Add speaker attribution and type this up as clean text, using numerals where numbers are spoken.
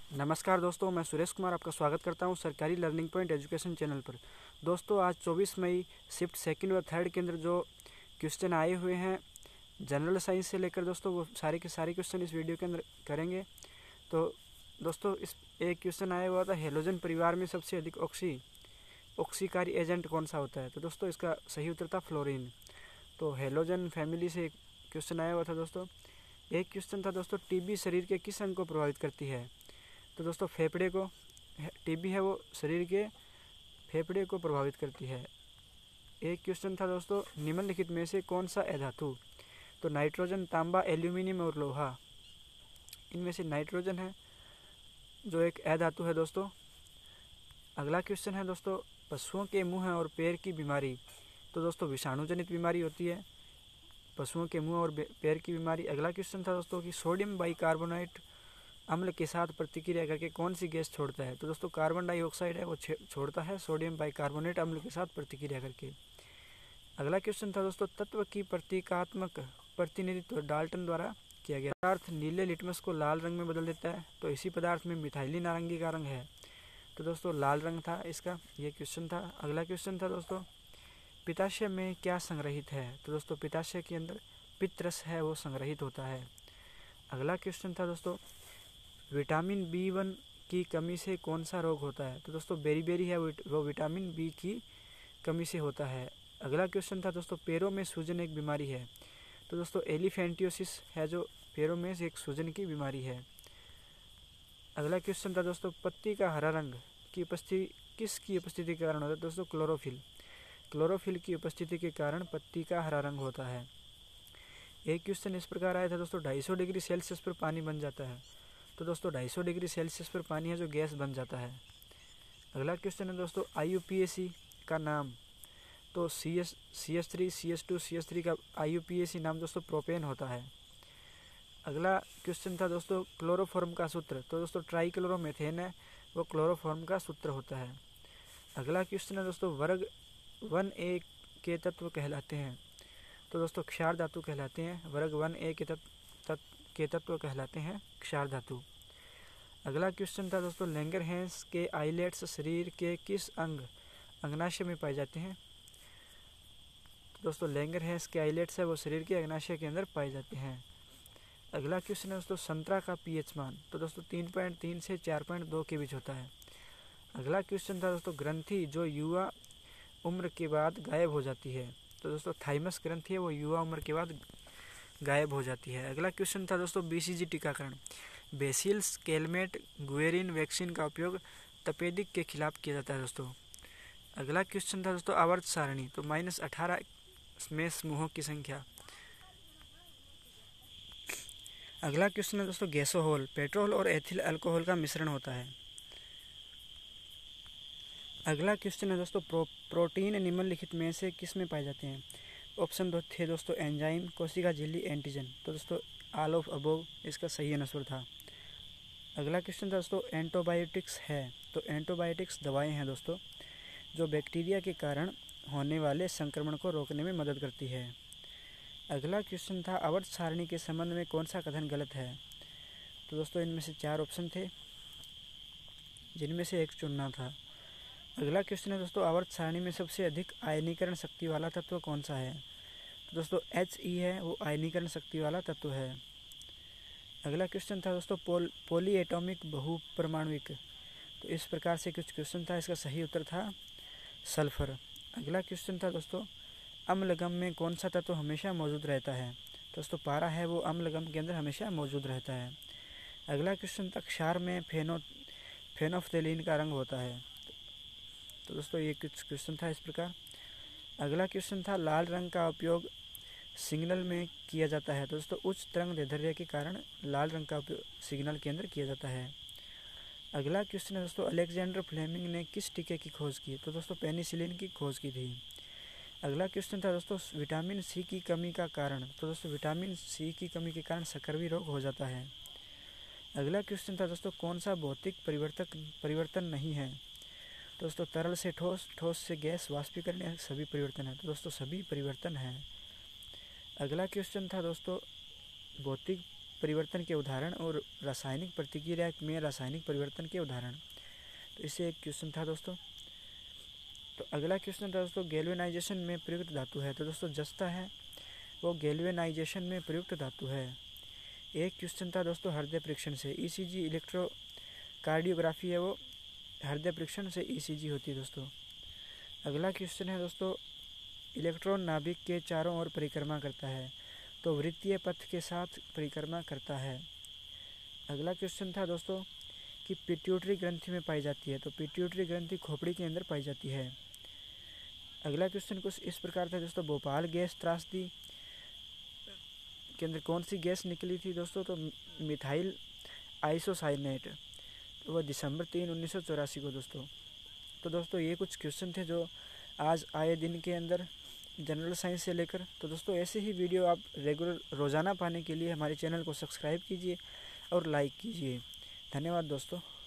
Speaker 1: नमस्कार दोस्तों, मैं सुरेश कुमार आपका स्वागत करता हूं सरकारी लर्निंग पॉइंट एजुकेशन चैनल पर। दोस्तों, आज 24 मई शिफ्ट सेकंड व थर्ड के अंदर जो क्वेश्चन आए हुए हैं जनरल साइंस से लेकर दोस्तों, वो सारे के सारे क्वेश्चन इस वीडियो के अंदर करेंगे। तो दोस्तों, इस एक क्वेश्चन आया हुआ था, हेलोजन परिवार में सबसे अधिक ऑक्सीकारी एजेंट कौन सा होता है। तो दोस्तों, इसका सही उत्तर था फ्लोरीन। तो हेलोजन फैमिली से एक क्वेश्चन आया हुआ था दोस्तों। एक क्वेश्चन था दोस्तों, टीबी शरीर के किस अंग को प्रभावित करती है। तो दोस्तों, फेफड़े को, टीबी है वो शरीर के फेफड़े को प्रभावित करती है। एक क्वेश्चन था दोस्तों, निम्नलिखित में से कौन सा अधातु, तो नाइट्रोजन, तांबा, एल्यूमिनियम और लोहा, इनमें से नाइट्रोजन है जो एक अधातु है दोस्तों। अगला क्वेश्चन है दोस्तों, पशुओं के मुंह और पैर की बीमारी। तो दोस्तों, विषाणु जनित बीमारी होती है पशुओं के मुंह और पैर की बीमारी। अगला क्वेश्चन था दोस्तों कि सोडियम बाइकार्बोनेट अम्ल के साथ प्रतिक्रिया करके कौन सी गैस छोड़ता है। तो दोस्तों, कार्बन डाइऑक्साइड है वो छोड़ता है सोडियम बाइकार्बोनेट अम्ल के साथ प्रतिक्रिया करके। अगला क्वेश्चन था दोस्तों, तत्व की प्रतीकात्मक प्रतिनिधित्व डाल्टन द्वारा किया गया। पदार्थ नीले लिटमस को लाल रंग में बदल देता है, तो इसी पदार्थ में मिथाइली नारंगी का रंग है। तो दोस्तों, लाल रंग था इसका, ये क्वेश्चन था। अगला क्वेश्चन था दोस्तों, पित्ताशय में क्या संग्रहित है। तो दोस्तों, पित्ताशय के अंदर पित्तरस है वो संग्रहित होता है। अगला क्वेश्चन था दोस्तों, विटामिन B1 की कमी से कौन सा रोग होता है। तो दोस्तों, बेरीबेरी है वो विटामिन बी की कमी से होता है। अगला क्वेश्चन था दोस्तों, पैरों में सूजन एक बीमारी है। तो दोस्तों, एलिफेंटियोसिस है जो पैरों में से एक सूजन की बीमारी है। अगला क्वेश्चन था दोस्तों, पत्ती का हरा रंग की उपस्थिति किसकी उपस्थिति के कारण होता है। दोस्तों, क्लोरोफिल की उपस्थिति के कारण पत्ती का हरा रंग होता है। एक क्वेश्चन इस प्रकार आया था दोस्तों, 250 डिग्री सेल्सियस पर पानी बन जाता है। तो दोस्तों, 250 डिग्री सेल्सियस पर पानी है जो गैस बन जाता है। अगला क्वेश्चन है दोस्तों, IUPAC का नाम। तो CH3 CH2 CH3 का IUPAC नाम दोस्तों प्रोपेन होता है। अगला क्वेश्चन था दोस्तों, क्लोरोफॉर्म का सूत्र। तो दोस्तों, ट्राइक्लोरोमेथेन है वो क्लोरोफॉर्म का सूत्र होता है। अगला क्वेश्चन है दोस्तों, वर्ग 1A के तत्व कहलाते हैं। तो दोस्तों, क्षार धातु कहलाते हैं। वर्ग 1A के तत्व कहलाते हैं क्षार धातु। अगला क्वेश्चन था दोस्तों, लैंगरहैंस के आइलेट्स शरीर के किस अंगनाशय में पाए जाते हैं। तो दोस्तों, लैंगरहैंस के आइलेट्स है वो शरीर के अंगनाशय के अंदर पाए जाते हैं। अगला क्वेश्चन है दोस्तों, संतरा का pH मान। तो दोस्तों, 3.3 से 4.2 के बीच होता है। अगला क्वेश्चन था दोस्तों, ग्रंथि जो युवा उम्र के बाद गायब हो जाती है। तो दोस्तों, थाइमस ग्रंथि है वो युवा उम्र के बाद गायब हो जाती है। अगला क्वेश्चन था दोस्तों, BCG टीकाकरण, बेसिल्स, कैलमेट, गुएरिन वैक्सीन का उपयोग तपेदिक के खिलाफ किया जाता है दोस्तों। अगला क्वेश्चन था दोस्तों, आवर्त सारणी। तो -18 में समूहों की संख्या। अगला क्वेश्चन है दोस्तों, गैसोहोल पेट्रोल और एथिल अल्कोहल का मिश्रण होता है। अगला क्वेश्चन है दोस्तों, प्रोटीन निम्नलिखित में से किस में पाए जाते हैं। ऑप्शन दो थे दोस्तों, एंजाइम, कोशिका झिल्ली, एंटीजन। तो दोस्तों, ऑल ऑफ अबोव इसका सही आंसर था। अगला क्वेश्चन था दोस्तों, एंटीबायोटिक्स है। तो एंटीबायोटिक्स दवाएं हैं दोस्तों जो बैक्टीरिया के कारण होने वाले संक्रमण को रोकने में मदद करती है। अगला क्वेश्चन था, आवर्त सारणी के संबंध में कौन सा कथन गलत है। तो दोस्तों, इनमें से 4 ऑप्शन थे जिनमें से एक चुनना था। अगला क्वेश्चन है दोस्तों, आवर्त सारणी में सबसे अधिक आयनीकरण शक्ति वाला तत्व कौन सा है। तो दोस्तों, He है वो आयनीकरण शक्ति वाला तत्व है। अगला क्वेश्चन था दोस्तों, पॉली एटॉमिक बहुपरमाणुक। तो इस प्रकार से कुछ क्वेश्चन था, इसका सही उत्तर था सल्फर। अगला क्वेश्चन था दोस्तों, अम्लगम में कौन सा तत्व हमेशा मौजूद रहता है। दोस्तों, पारा है वो अम्लगम के अंदर हमेशा मौजूद रहता है। अगला क्वेश्चन था, क्षार में फेनोफ्थेलीन का रंग होता है। तो दोस्तों, ये कुछ क्वेश्चन था इस प्रकार। अगला क्वेश्चन था, लाल रंग का उपयोग सिग्नल में किया जाता है। तो दोस्तों, उच्च तरंग दैर्ध्य के कारण लाल रंग का उपयोग सिग्नल के अंदर किया जाता है। अगला क्वेश्चन है दोस्तों, अलेक्जेंडर फ्लेमिंग ने किस टीके की खोज की। तो दोस्तों, पेनिसिलिन की खोज की थी। अगला क्वेश्चन था दोस्तों, विटामिन सी की कमी का कारण। तो दोस्तों, विटामिन सी की कमी के कारण सकर्वी रोग हो जाता है। अगला क्वेश्चन था दोस्तों, कौन सा भौतिक परिवर्तन नहीं है। तो दोस्तों, तरल से ठोस, ठोस से गैस, वाष्पीकरण, सभी परिवर्तन है। तो दोस्तों, सभी परिवर्तन है। अगला क्वेश्चन था दोस्तों, भौतिक परिवर्तन के उदाहरण और रासायनिक प्रतिक्रिया में रासायनिक परिवर्तन के उदाहरण। तो इससे एक क्वेश्चन था दोस्तों। तो अगला क्वेश्चन था दोस्तों, गैल्वेनाइजेशन में प्रयुक्त धातु है। तो दोस्तों जस्ता है वो गैल्वेनाइजेशन में प्रयुक्त धातु है। एक क्वेश्चन था दोस्तों, हृदय परीक्षण से। ईसीजी इलेक्ट्रोकार्डियोग्राफी है वो हृदय परीक्षण से ईसीजी होती है दोस्तों। अगला क्वेश्चन है दोस्तों, इलेक्ट्रॉन नाभिक के चारों ओर परिक्रमा करता है। तो वृत्तीय पथ के साथ परिक्रमा करता है। अगला क्वेश्चन था दोस्तों कि पिट्यूटरी ग्रंथि में पाई जाती है। तो पिट्यूटरी ग्रंथि खोपड़ी के अंदर पाई जाती है। अगला क्वेश्चन कुछ इस प्रकार था दोस्तों, भोपाल गैस त्रासदी के अंदर कौन सी गैस निकली थी दोस्तों? तो मिथाइल आइसोसाइनेट। तो वह दिसंबर 3, 1984 को दोस्तों। तो दोस्तों ये कुछ क्वेश्चन थे जो आज आए दिन के अंदर जनरल साइंस से लेकर। तो दोस्तों ऐसे ही वीडियो आप रेगुलर रोज़ाना पाने के लिए हमारे चैनल को सब्सक्राइब कीजिए और लाइक कीजिए। धन्यवाद दोस्तों।